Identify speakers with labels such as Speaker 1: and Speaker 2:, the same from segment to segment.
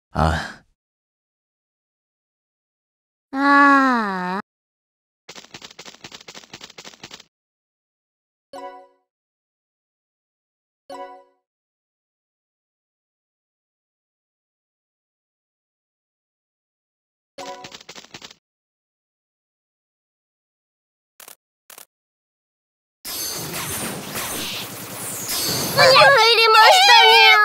Speaker 1: あ
Speaker 2: あ。入りましたにゃ。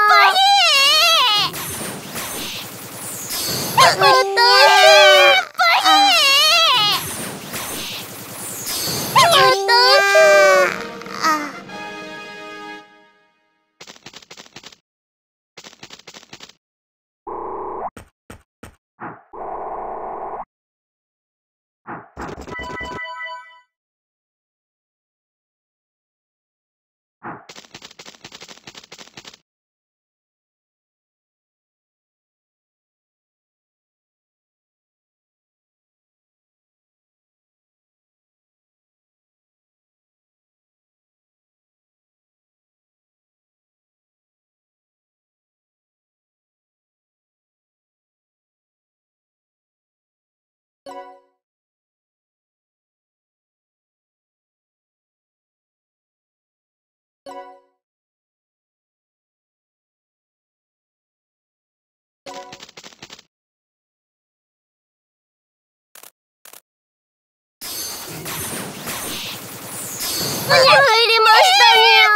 Speaker 2: 入りましたにゃ。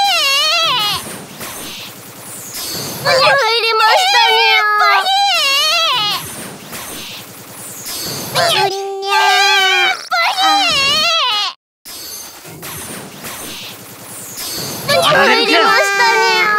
Speaker 2: 入りましたにゃ。入りましたにゃ。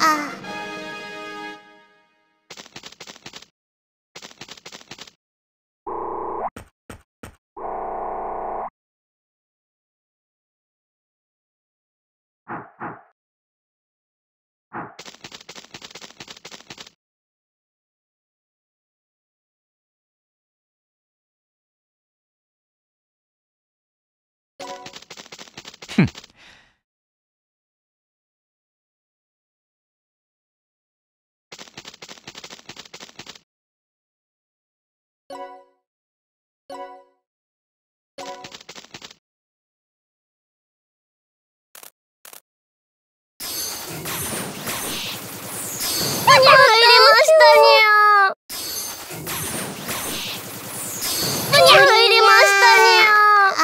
Speaker 1: ふん。
Speaker 2: 入りましたにゃ。入りましたにゃ。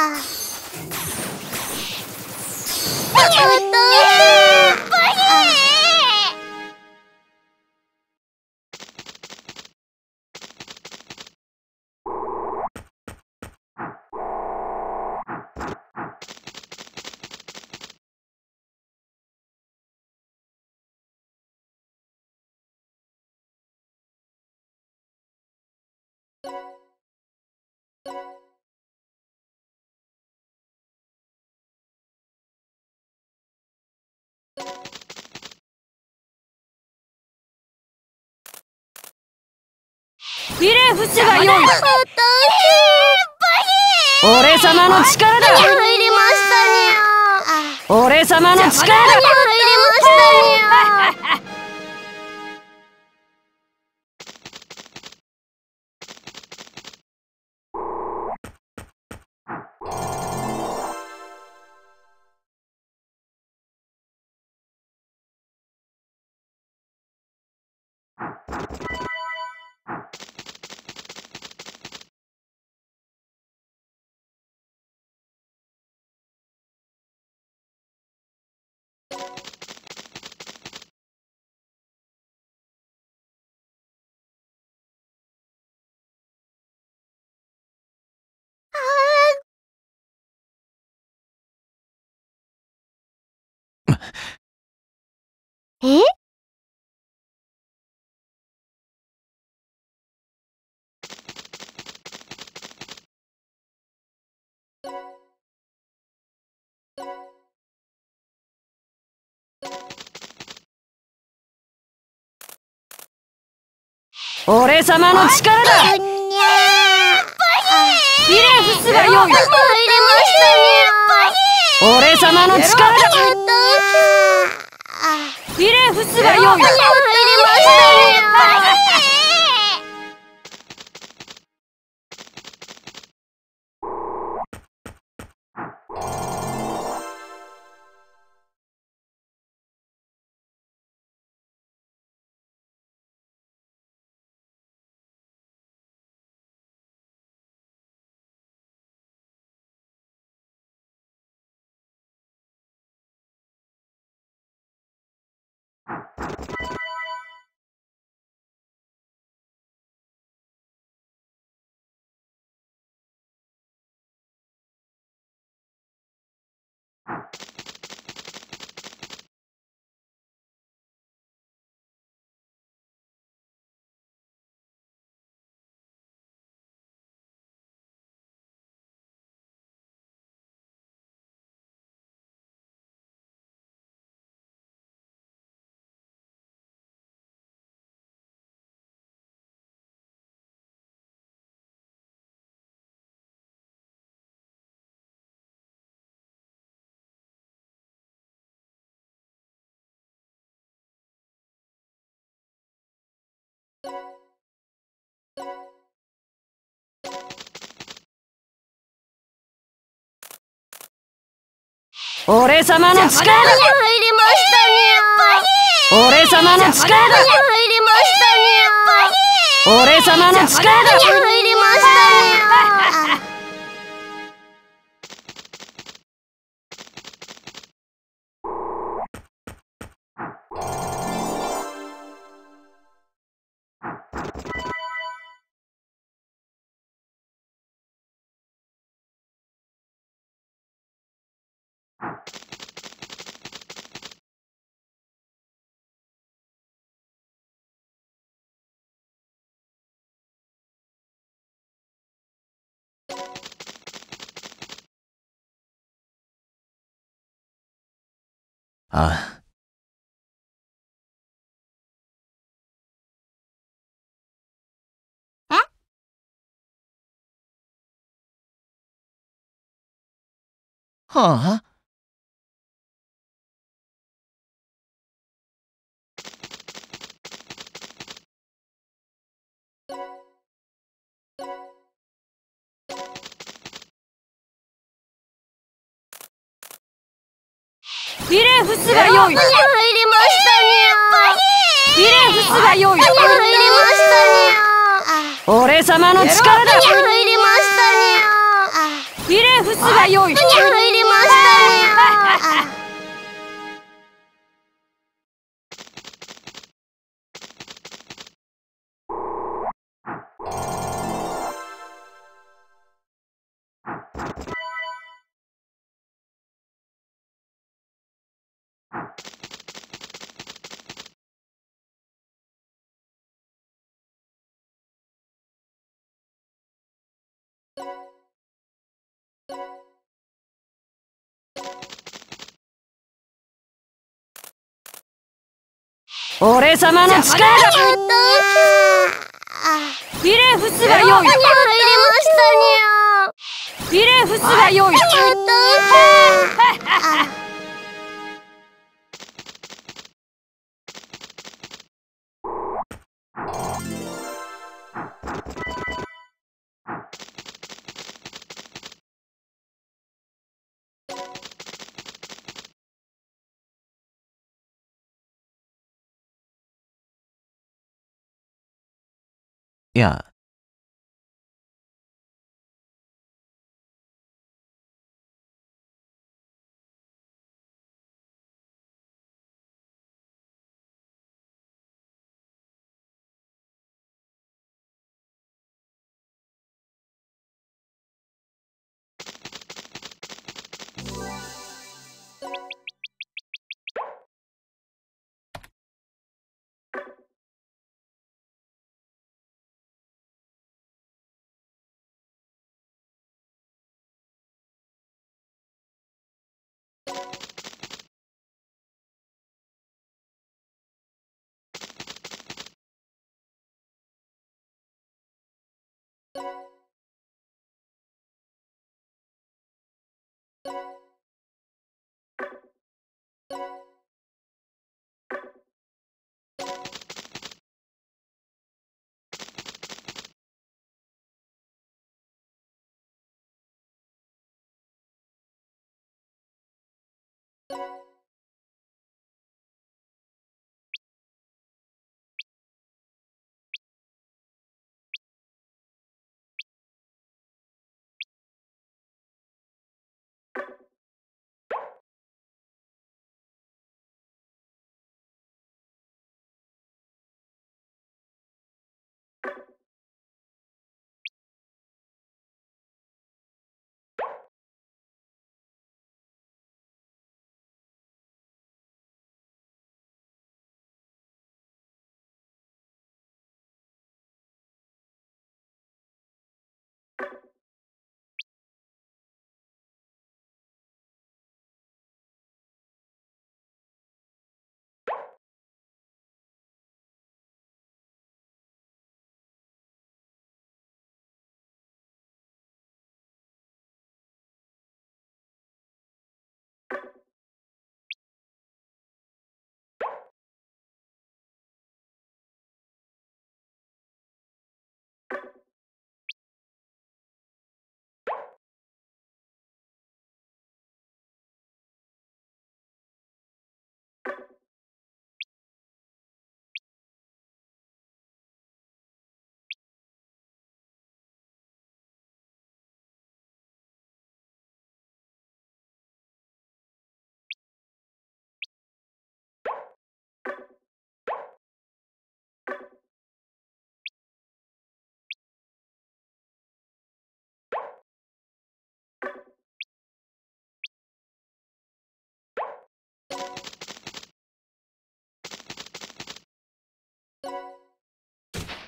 Speaker 3: フィレフスが良い。俺様の力だ。
Speaker 2: 入りましたにゃ。
Speaker 3: 俺様の力だ。
Speaker 2: 入りましたにゃ。え？
Speaker 3: 俺様の力だ。
Speaker 2: うにゃ
Speaker 3: フィレフスが良い。
Speaker 2: 入りましたにゃ。
Speaker 3: 俺様の力だ。フィレフスが良い。
Speaker 2: 入りましたにゃ。
Speaker 3: 俺様の力だ。
Speaker 2: 入りましたにゃ。
Speaker 3: 俺様の力だ。
Speaker 2: 入りましたにゃ。
Speaker 3: 俺様の力だ。
Speaker 2: 入りましたにゃ。
Speaker 1: ああ。はあ。
Speaker 3: フィレフスが用意。
Speaker 2: 入りましたにゃ。
Speaker 3: フィレフスが用意。
Speaker 2: 入りましたにゃ。
Speaker 3: 俺様の力だ。
Speaker 2: 入りましたにゃ。
Speaker 3: フィレフスが用意。
Speaker 2: 入りましたにゃ。
Speaker 3: 俺様の力だ。フィレフスが用意。
Speaker 2: 入りましたにゃ。
Speaker 3: フィレフスが用意。
Speaker 1: いや。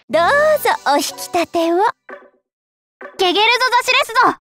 Speaker 2: どうぞお引き立てを。ゲゲルゾザシレスぞ。